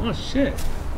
Oh shit.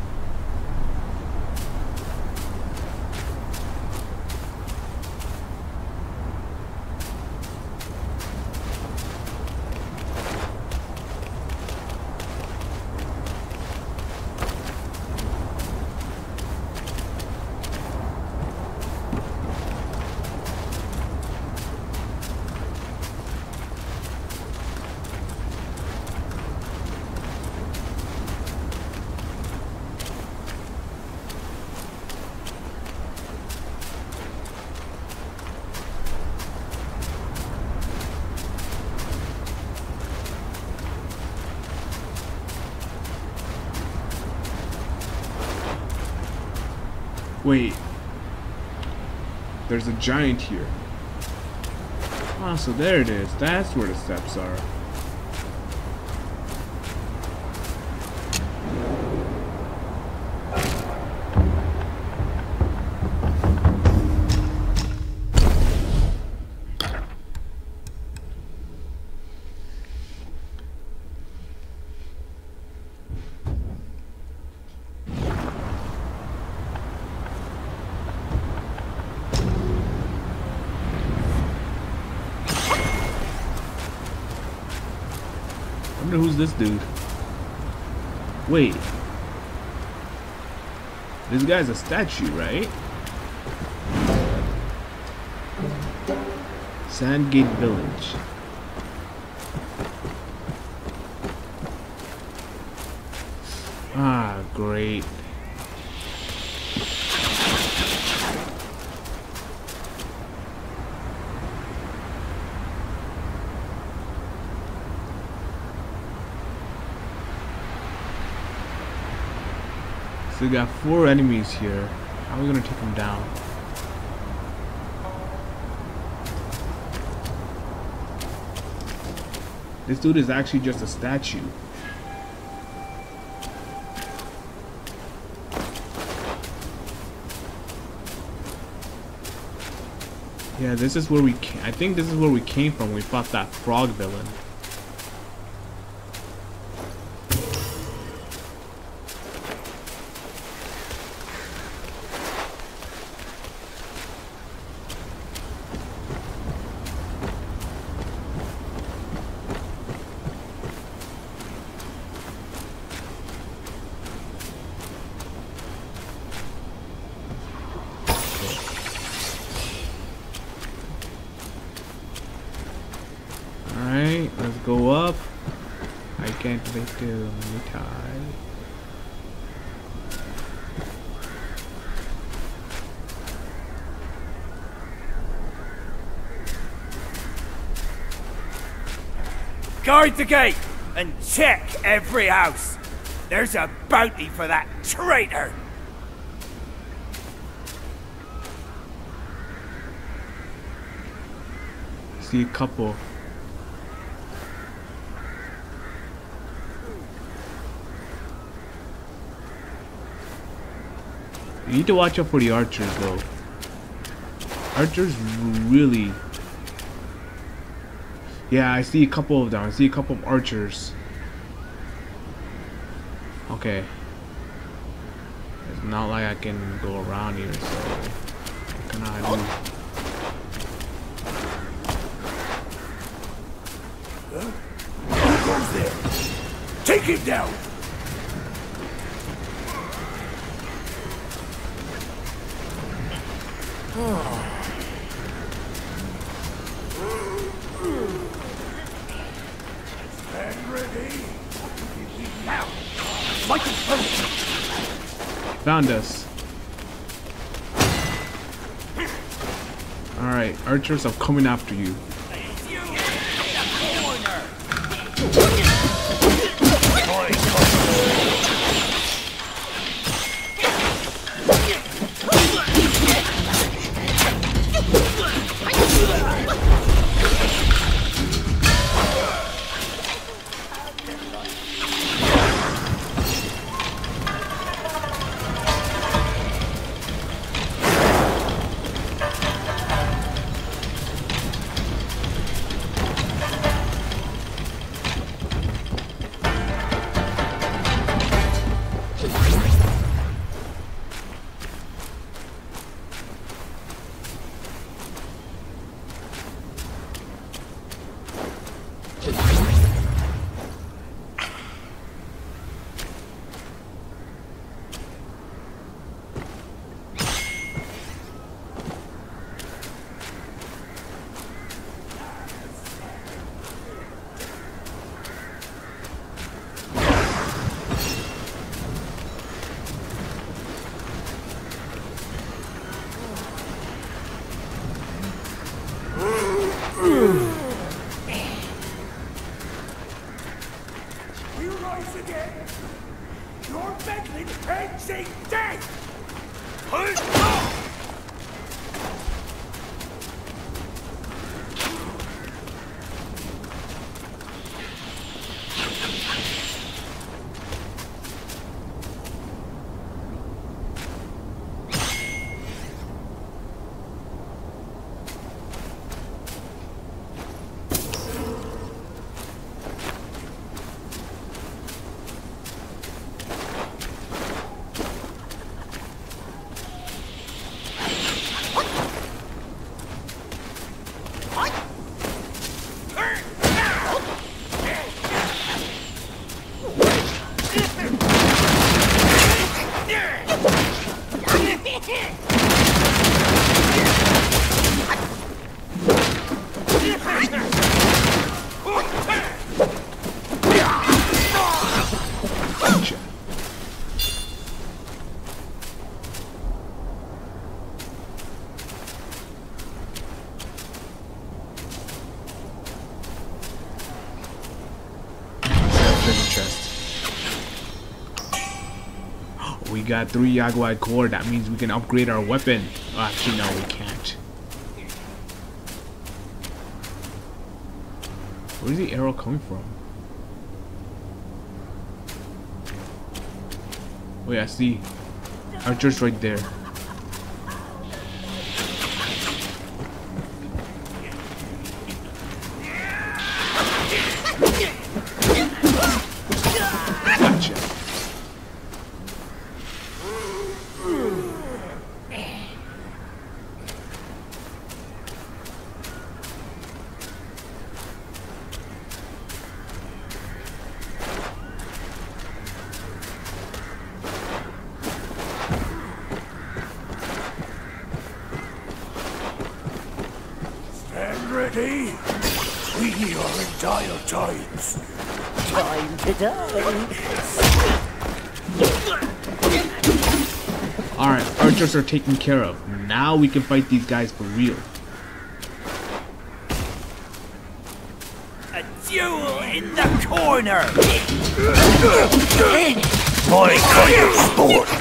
Wait. There's a giant here. Ah, so there it is. That's where the steps are. I wonder who's this dude. Wait. This guy's a statue, right? Sandgate Village. Ah, great. So we got 4 enemies here. How are we gonna take them down? This dude is actually just a statue. Yeah, this is where I think this is where we came from. We fought that frog villain. Alright, let's go up. I can't wait to meet her. Guard the gate and check every house. There's a bounty for that traitor. See a couple. You need to watch out for the archers though. Archers really... Yeah, I see a couple of them. I see a couple of archers. Okay. It's not like I can go around here, so... What can I do? Who's there? Take him down! Stand ready. Now. Found us. Alright, archers are coming after you. You rise again. Your meddling ends in death. We got 3 Yaguai core. That means we can upgrade our weapon. Oh, actually, no, we can't. Where's the arrow coming from? Oh yeah, see. Archer's right there. Gotcha. Ready? We are in dire times. Time to die. Alright, archers are taken care of. Now we can fight these guys for real. A duel in the corner. My kind of sport.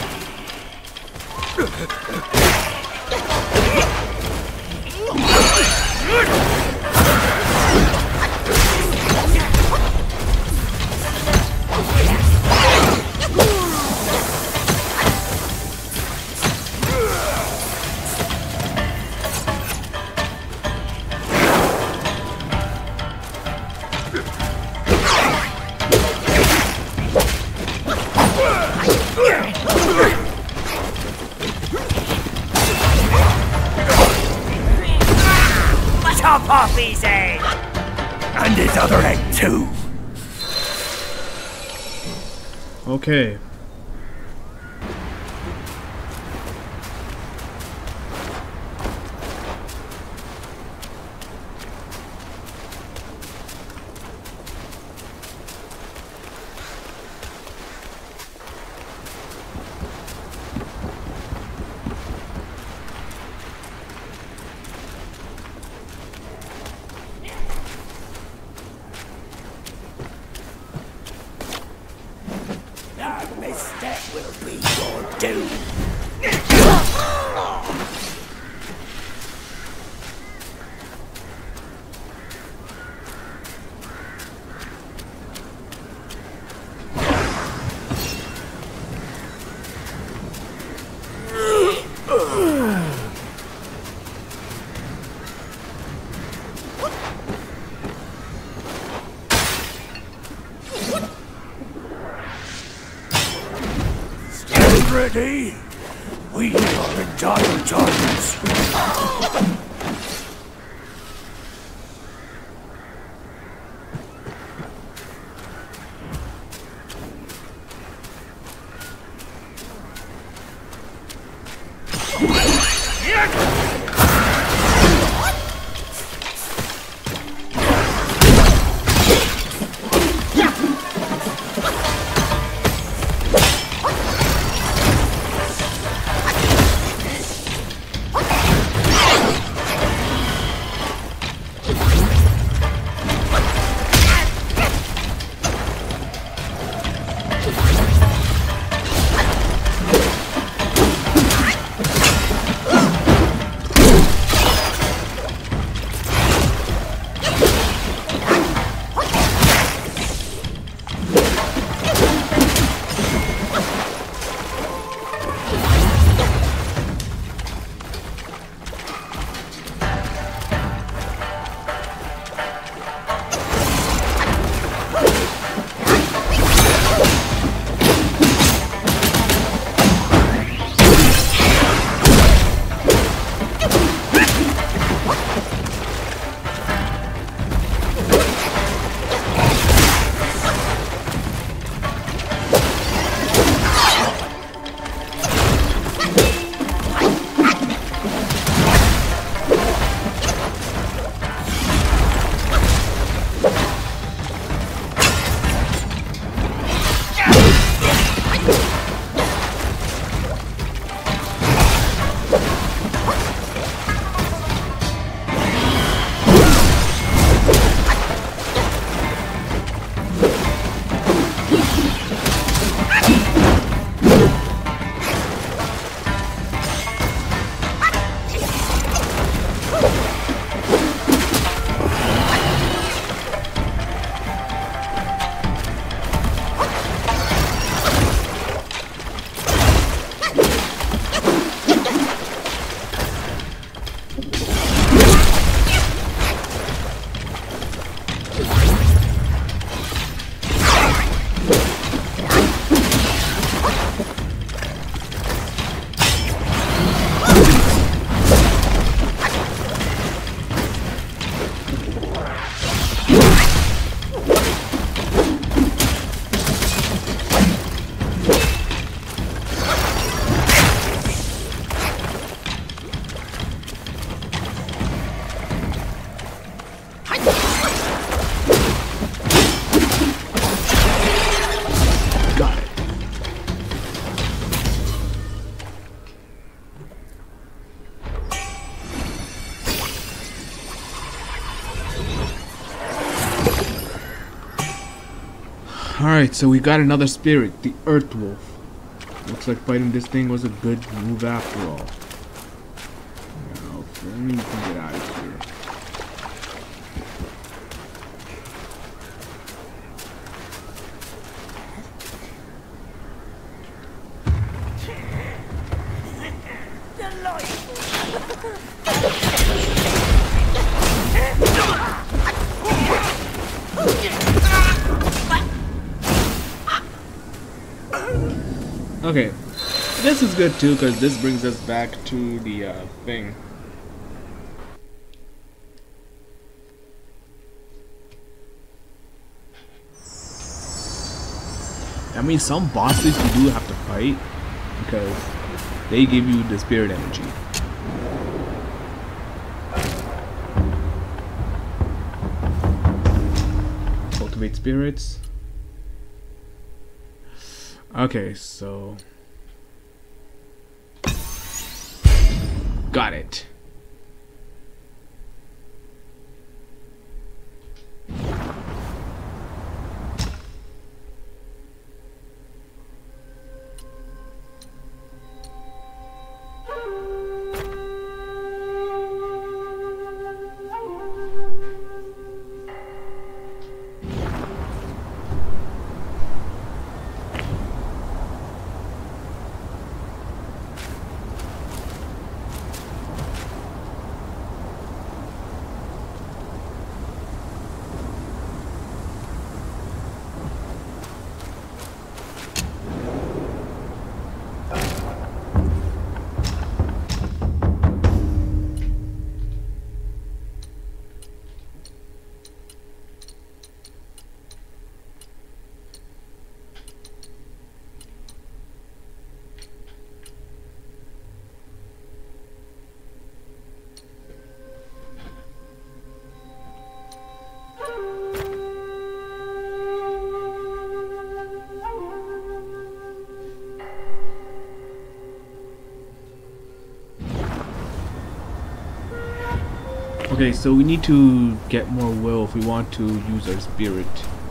Chop off his head! And his other head too! Okay. That misstep will be your doom! Ready? We are in dire times. Alright, so we got another spirit, the Earth Wolf. Looks like fighting this thing was a good move after all. Now, let me get out of here. Okay, this is good too because this brings us back to the thing. I mean, some bosses you do have to fight because they give you the spirit energy. Cultivate spirits. Okay, so got it. Okay, so we need to get more will if we want to use our spirit.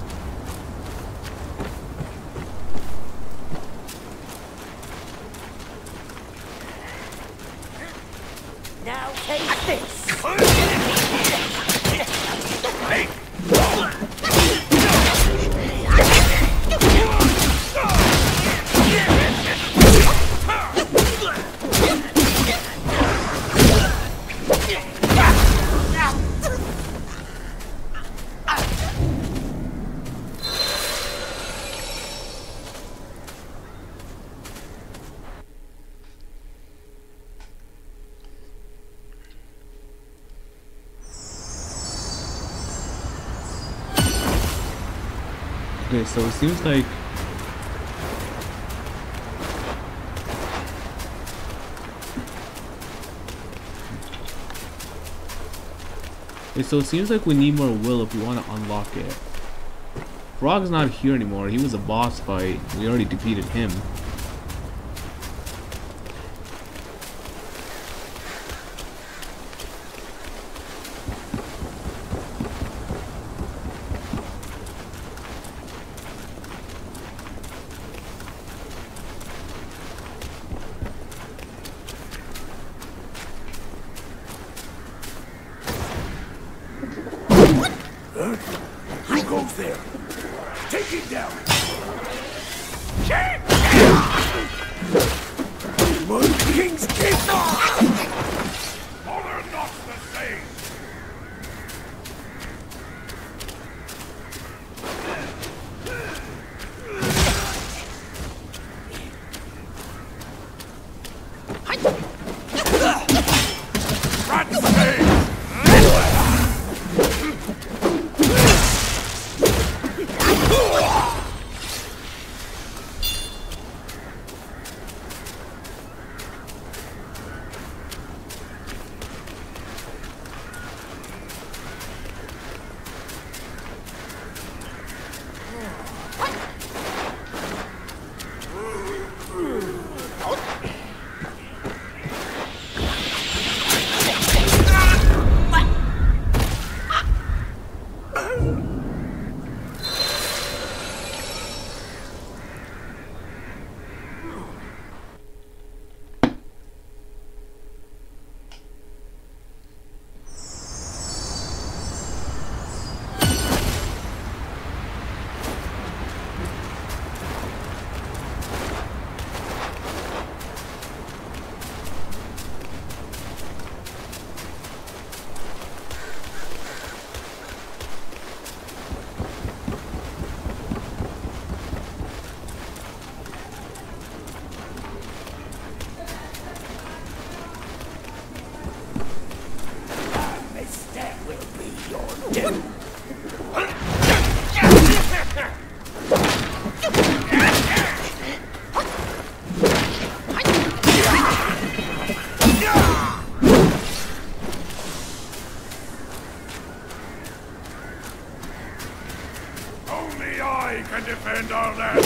Now take this. Okay, so it seems like we need more will if we want to unlock it. Frog's not here anymore. He was a boss fight. We already defeated him. Who goes there? Take him down! My king's kid! Bother not! do. Only I can defend our land.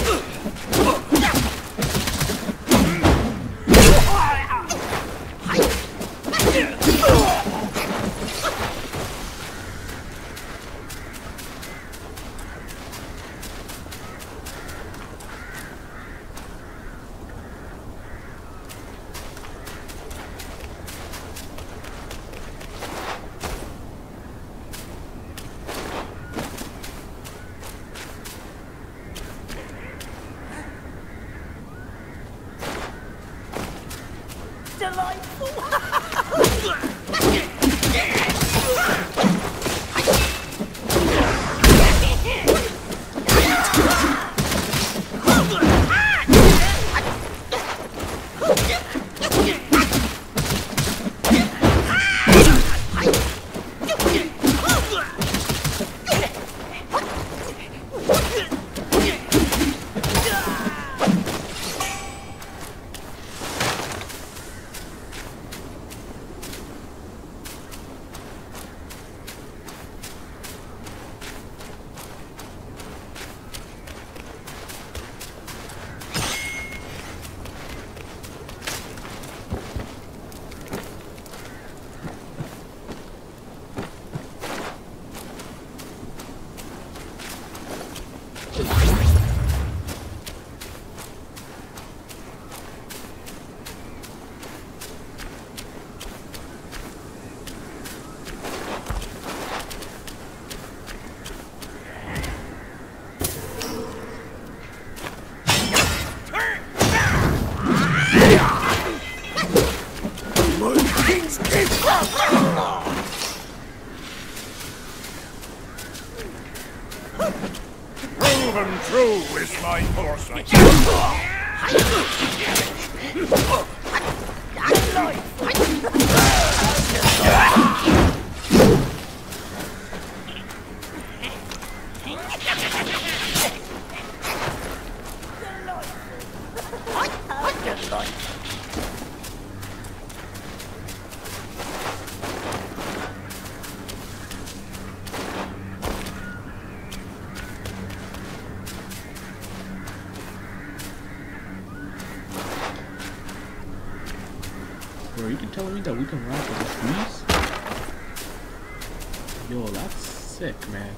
Proven true is my foresight. Bro, you telling me that we can run for the trees? Yo, that's sick, man.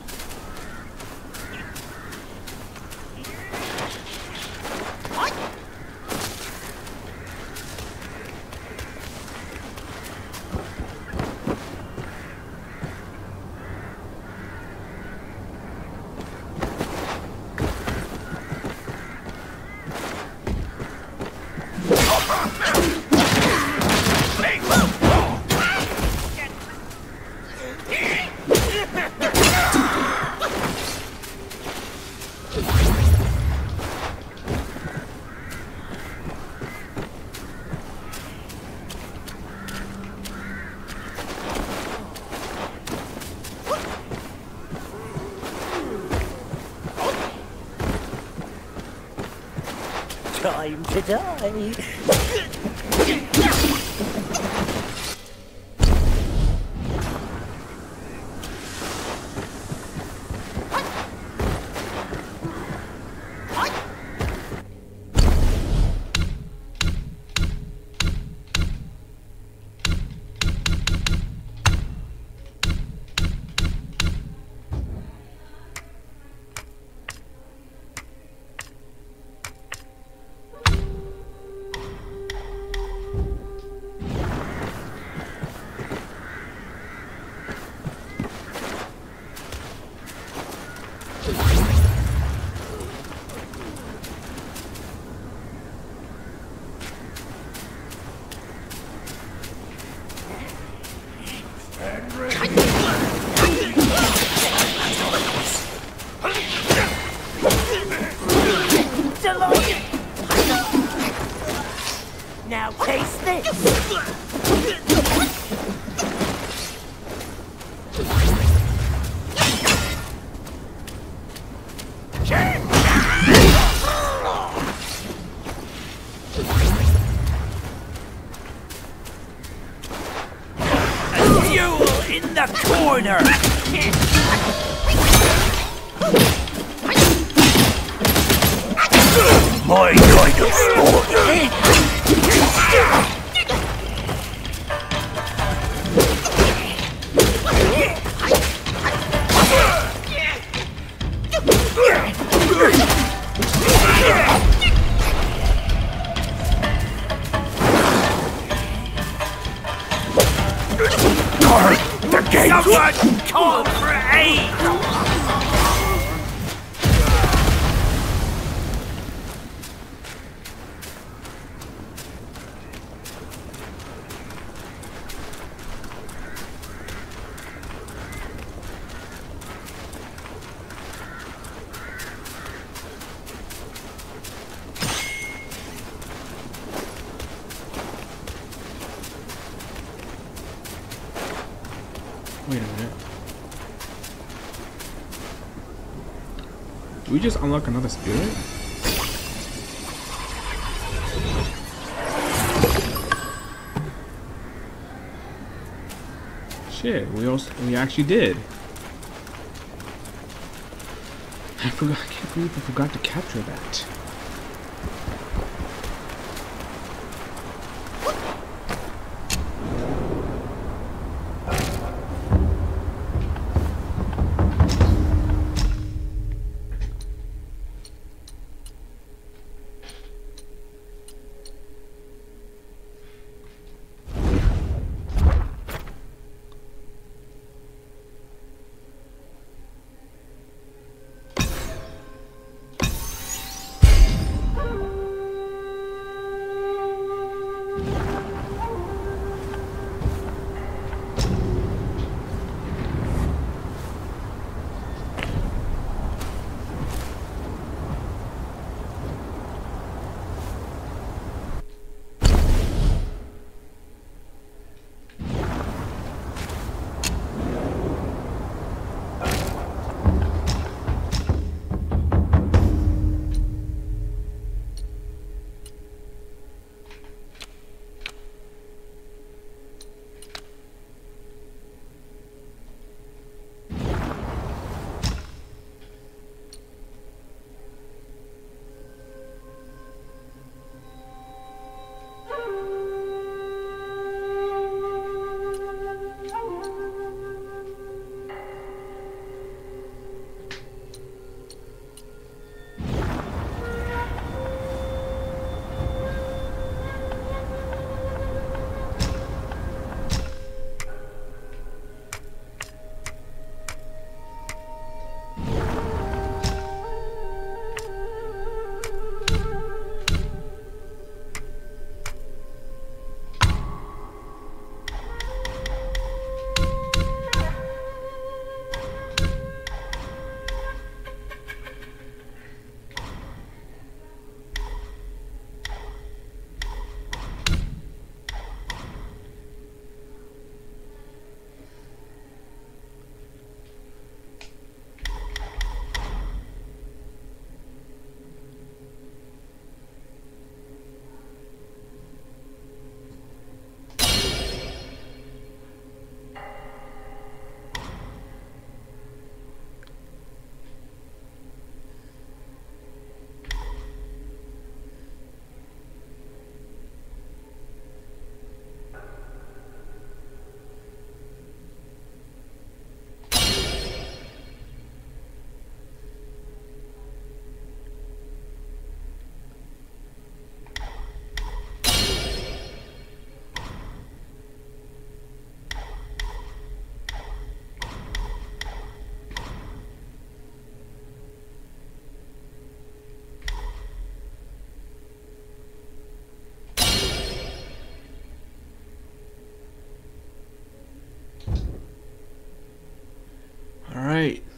Time to die. Now taste this! Fuel in the corner! My kind of sport! The gate! Someone call for aid! Wait a minute. Did we just unlock another spirit? Shit, we actually did. I can't believe I forgot to capture that. Alright,